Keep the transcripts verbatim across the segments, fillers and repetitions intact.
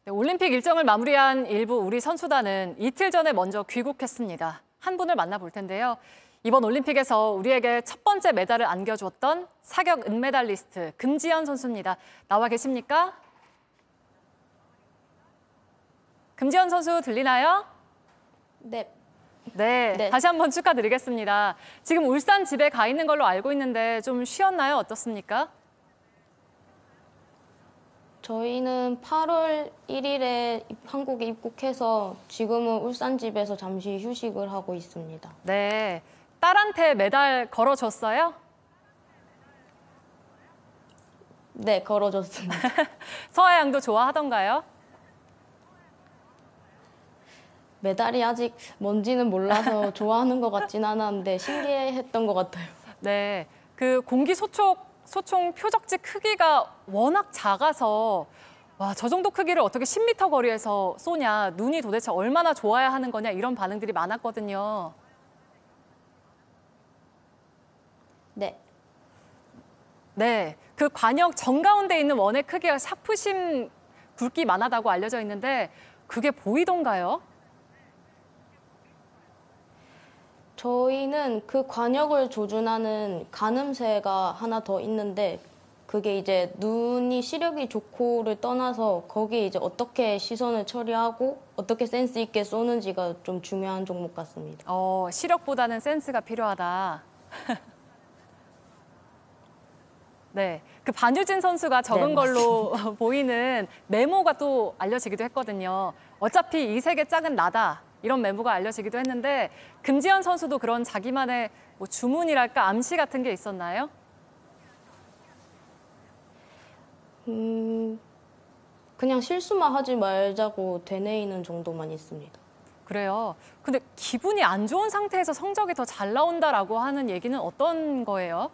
네, 올림픽 일정을 마무리한 일부 우리 선수단은 이틀 전에 먼저 귀국했습니다. 한 분을 만나볼 텐데요. 이번 올림픽에서 우리에게 첫 번째 메달을 안겨주었던 사격 은메달리스트 금지연 선수입니다. 나와 계십니까? 금지연 선수 들리나요? 네. 네, 네. 다시 한번 축하드리겠습니다. 지금 울산 집에 가 있는 걸로 알고 있는데 좀 쉬었나요? 어떻습니까? 저희는 팔월 일일에 한국에 입국해서 지금은 울산 집에서 잠시 휴식을 하고 있습니다. 네, 딸한테 메달 걸어줬어요? 네, 걸어줬습니다. 서아 양도 좋아하던가요? 메달이 아직 뭔지는 몰라서 좋아하는 것 같진 않았는데 신기했던 것 같아요. 네, 그 공기 소촉, 소총 표적지 크기가 워낙 작아서 와, 저 정도 크기를 어떻게 십 미터 거리에서 쏘냐, 눈이 도대체 얼마나 좋아야 하는 거냐 이런 반응들이 많았거든요. 네. 네, 그 관역 정가운데 있는 원의 크기가 샤프심 굵기만하다고 알려져 있는데 그게 보이던가요? 저희는 그 관역을 조준하는 가늠쇠가 하나 더 있는데 그게 이제 눈이 시력이 좋고를 떠나서 거기에 이제 어떻게 시선을 처리하고 어떻게 센스 있게 쏘는지가 좀 중요한 종목 같습니다. 어, 시력보다는 센스가 필요하다. 네, 그 반유진 선수가 적은 네, 걸로 보이는 메모가 또 알려지기도 했거든요. 어차피 이 세계 짝은 나다. 이런 메모가 알려지기도 했는데 금지연 선수도 그런 자기만의 뭐 주문이랄까 암시 같은 게 있었나요? 음, 그냥 실수만 하지 말자고 되뇌이는 정도만 있습니다. 그래요. 근데 기분이 안 좋은 상태에서 성적이 더 잘 나온다라고 하는 얘기는 어떤 거예요?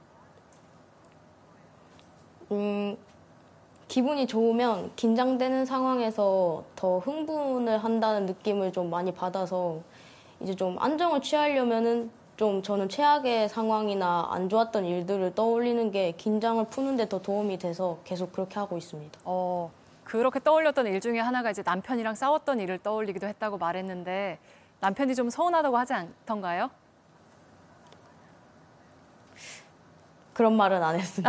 음, 기분이 좋으면 긴장되는 상황에서 더 흥분을 한다는 느낌을 좀 많이 받아서 이제 좀 안정을 취하려면은 좀 저는 최악의 상황이나 안 좋았던 일들을 떠올리는 게 긴장을 푸는 데 더 도움이 돼서 계속 그렇게 하고 있습니다. 어, 그렇게 떠올렸던 일 중에 하나가 이제 남편이랑 싸웠던 일을 떠올리기도 했다고 말했는데 남편이 좀 서운하다고 하지 않던가요? 그런 말은 안 했습니다.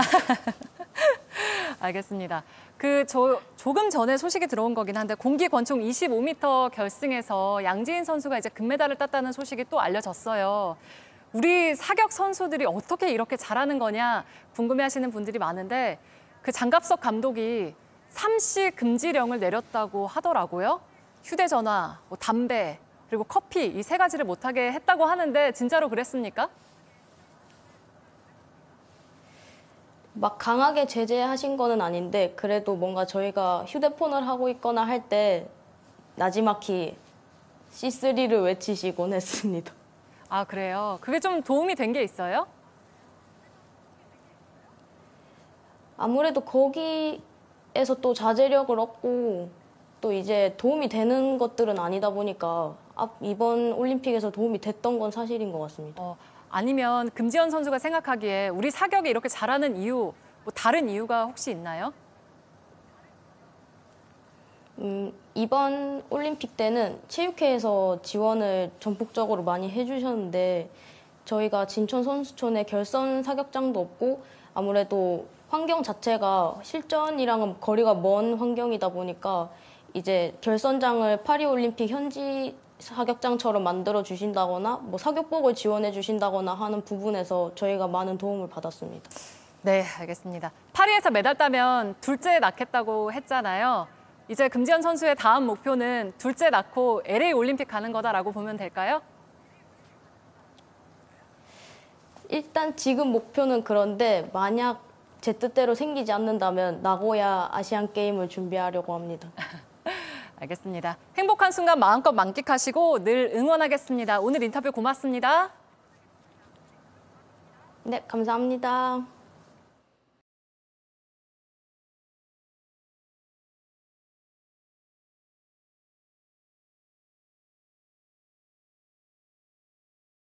알겠습니다. 그 저, 조금 전에 소식이 들어온 거긴 한데 공기 권총 이십오 미터 결승에서 양지인 선수가 이제 금메달을 땄다는 소식이 또 알려졌어요. 우리 사격 선수들이 어떻게 이렇게 잘하는 거냐 궁금해하시는 분들이 많은데 그 장갑석 감독이 삼시 금지령을 내렸다고 하더라고요. 휴대전화, 뭐 담배, 그리고 커피 이 세 가지를 못하게 했다고 하는데 진짜로 그랬습니까? 막 강하게 제재하신 거는 아닌데 그래도 뭔가 저희가 휴대폰을 하고 있거나 할 때 나지막히 씨쓰리를 외치시곤 했습니다. 아, 그래요? 그게 좀 도움이 된 게 있어요? 아무래도 거기에서 또 자제력을 얻고 또 이제 도움이 되는 것들은 아니다 보니까 이번 올림픽에서 도움이 됐던 건 사실인 것 같습니다. 어, 아니면 금지연 선수가 생각하기에 우리 사격이 이렇게 잘하는 이유, 뭐 다른 이유가 혹시 있나요? 음, 이번 올림픽 때는 체육회에서 지원을 전폭적으로 많이 해주셨는데 저희가 진천 선수촌에 결선 사격장도 없고 아무래도 환경 자체가 실전이랑은 거리가 먼 환경이다 보니까 이제 결선장을 파리올림픽 현지 사격장처럼 만들어 주신다거나 뭐 사격복을 지원해 주신다거나 하는 부분에서 저희가 많은 도움을 받았습니다. 네, 알겠습니다. 파리에서 메달 따면 둘째 낳겠다고 했잖아요. 이제 금지연 선수의 다음 목표는 둘째 낳고 엘에이 올림픽 가는 거다라고 보면 될까요? 일단 지금 목표는 그런데 만약 제 뜻대로 생기지 않는다면 나고야 아시안 게임을 준비하려고 합니다. 알겠습니다. 행복한 순간 마음껏 만끽하시고 늘 응원하겠습니다. 오늘 인터뷰 고맙습니다. 네, 감사합니다.